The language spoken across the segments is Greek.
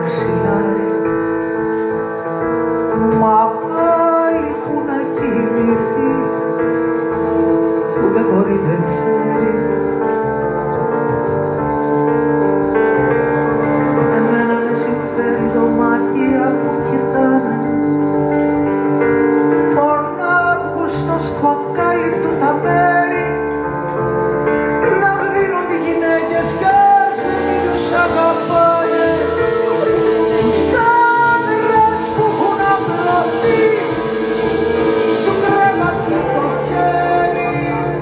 μαξιλάρι, μα πάλι που να κοιμηθεί, που δεν μπορεί, δεν ξέρει. Εμένα με συμφέρει δωμάτια που κοιτάνε τον Αύγουστο στο ακάλυπτο τα μέρη, να δίνονται γυναίκες κι ας μην τους αγαπάνε, τους άντρες που έχουν απλωθεί στο κρεβάτι το χέρι.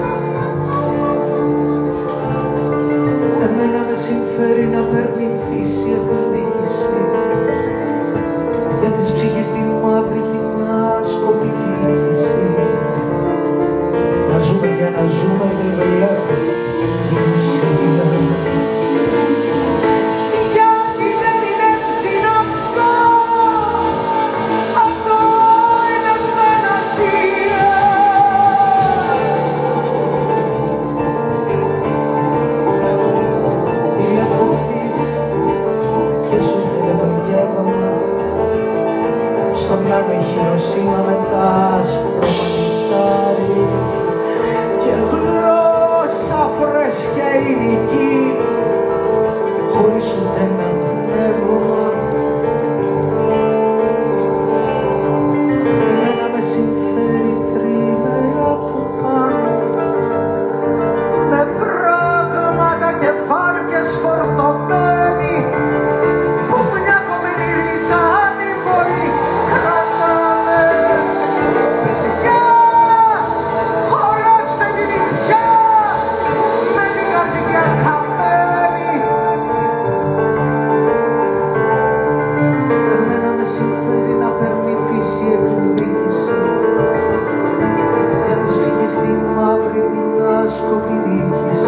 Εμένα με συμφέρει να παίρνει φύση εκδίκηση για της ψυχής τη μαύρη την άσκοπη διοίκηση. Να ζούμε για να ζούμε, δεν βλέπω την ουσία. Γιατί δεν είναι ψηναυτό, αυτό είναι ασθενασία. Τηλεφωνείς και σου θέλει το γεύμα, στο μυαλό η Χειροσύμα με τα άσπρο μανιτάρι και γλώσσα φρέσκια ελληνική, χωρίς ούτε ένα πνεύμα. Εμένα με συμφέρει τρίμερα που πάνω, με πράγματα και βάρκες φορτωμένοι, που μια κομμένη ρίζα αν μπορεί κρατάμε. Παιδιά, χορέψτε την νηφιά με την καρδιά χαμένη. Εμένα με συμφέρει να παίρνει φύση εκδίκηση για της φύγης τη μαύρη την άσκοπη διοίκηση.